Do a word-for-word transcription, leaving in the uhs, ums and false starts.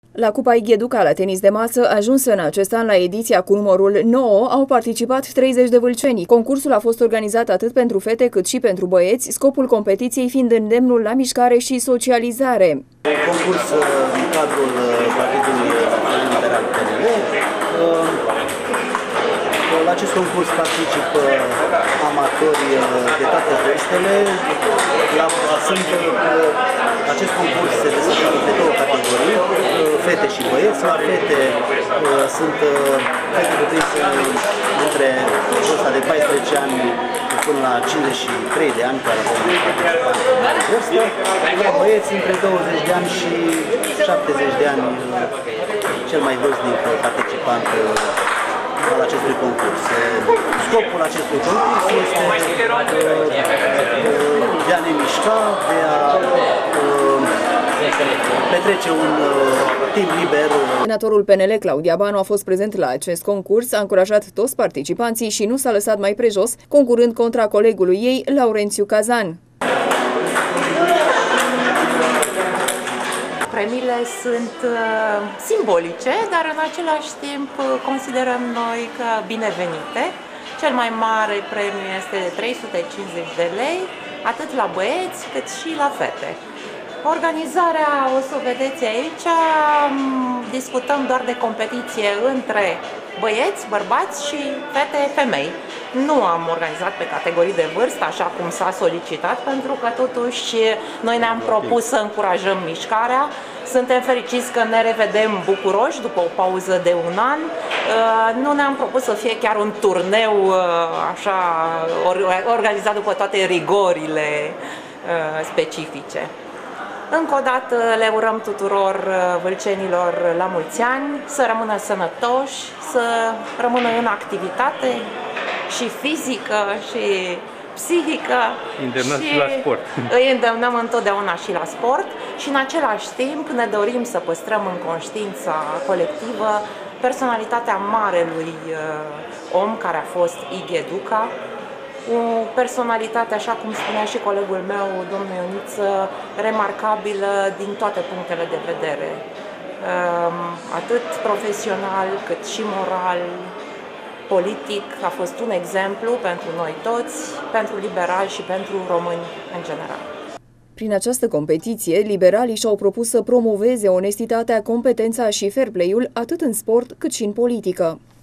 La Cupa Igheduca la tenis de masă, ajunsă în acest an la ediția cu numărul nouă, au participat treizeci de vâlceni. Concursul a fost organizat atât pentru fete cât și pentru băieți, scopul competiției fiind îndemnul la mișcare și socializare. Concurs în cadrul partidului liberal P N L. La acest concurs participă amatori de toate vârstele. La, sunt, acest concurs se desfășoară pe două categorii, fete și băieți. La fete sunt fete cuprinse între vârsta de paisprezece ani până la cincizeci și trei de ani, care avem participanți în vârstă. La băieți între douăzeci de ani și șaptezeci de ani, cel mai vârstnic participant al acestui concurs. Scopul acestui concurs este de a ne mișca, de a petrece un timp liber. Senatorul P N L Claudia Banu a fost prezent la acest concurs, a încurajat toți participanții și nu s-a lăsat mai prejos, concurând contra colegului ei, Laurențiu Cazan. Premiile sunt uh, simbolice, dar în același timp considerăm noi că binevenite. Cel mai mare premiu este de trei sute cincizeci de lei, atât la băieți cât și la fete. Organizarea, o să o vedeți aici, discutăm doar de competiție între băieți, bărbați și fete, femei. Nu am organizat pe categorii de vârstă, așa cum s-a solicitat, pentru că totuși noi ne-am propus să încurajăm mișcarea. Suntem fericiți că ne revedem bucuroși după o pauză de un an. Nu ne-am propus să fie chiar un turneu așa organizat după toate rigorile specifice. Încă o dată le urăm tuturor vâlcenilor la mulți ani, să rămână sănătoși, să rămână în activitate și fizică și psihică. Îndemnăm și, și la sport. Îi îndemnăm întotdeauna și la sport și în același timp ne dorim să păstrăm în conștiința colectivă personalitatea marelui om care a fost Igheduca. O personalitate, așa cum spunea și colegul meu, domnul Ioniță, remarcabilă din toate punctele de vedere, atât profesional cât și moral, politic. A fost un exemplu pentru noi toți, pentru liberali și pentru români în general. Prin această competiție, liberalii și-au propus să promoveze onestitatea, competența și fair play-ul atât în sport cât și în politică.